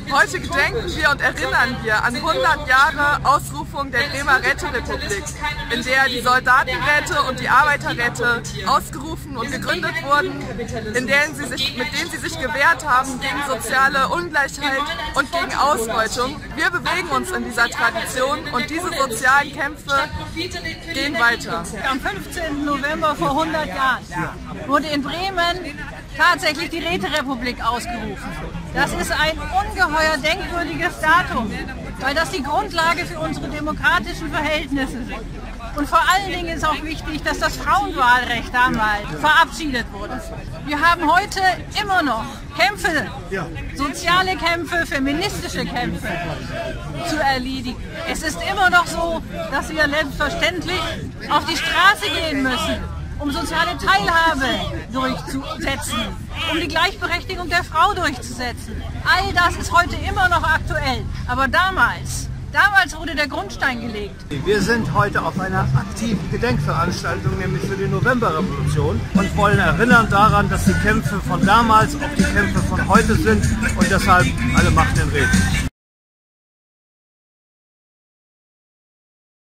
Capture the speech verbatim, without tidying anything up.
Heute gedenken wir und erinnern wir an hundert Jahre Ausrufung der Bremer Räterepublik, in der die Soldatenräte und die Arbeiterräte ausgerufen und gegründet wurden, in denen sie sich, mit denen sie sich gewehrt haben gegen soziale Ungleichheit und gegen Ausbeutung. Wir bewegen uns in dieser Tradition und diese sozialen Kämpfe gehen weiter. Am fünfzehnten November vor hundert Jahren wurde in Bremen tatsächlich die Räterepublik ausgerufen. Das ist ein ungeheuer denkwürdiges Datum, weil das die Grundlage für unsere demokratischen Verhältnisse sind. Und vor allen Dingen ist auch wichtig, dass das Frauenwahlrecht damals verabschiedet wurde. Wir haben heute immer noch Kämpfe, soziale Kämpfe, feministische Kämpfe zu erledigen. Es ist immer noch so, dass wir selbstverständlich auf die Straße gehen müssen, um soziale Teilhabe durchzusetzen, um die Gleichberechtigung der Frau durchzusetzen. All das ist heute immer noch aktuell, aber damals, damals wurde der Grundstein gelegt. Wir sind heute auf einer aktiven Gedenkveranstaltung, nämlich für die Novemberrevolution, und wollen erinnern daran, dass die Kämpfe von damals auch die Kämpfe von heute sind und deshalb alle Macht den Räten.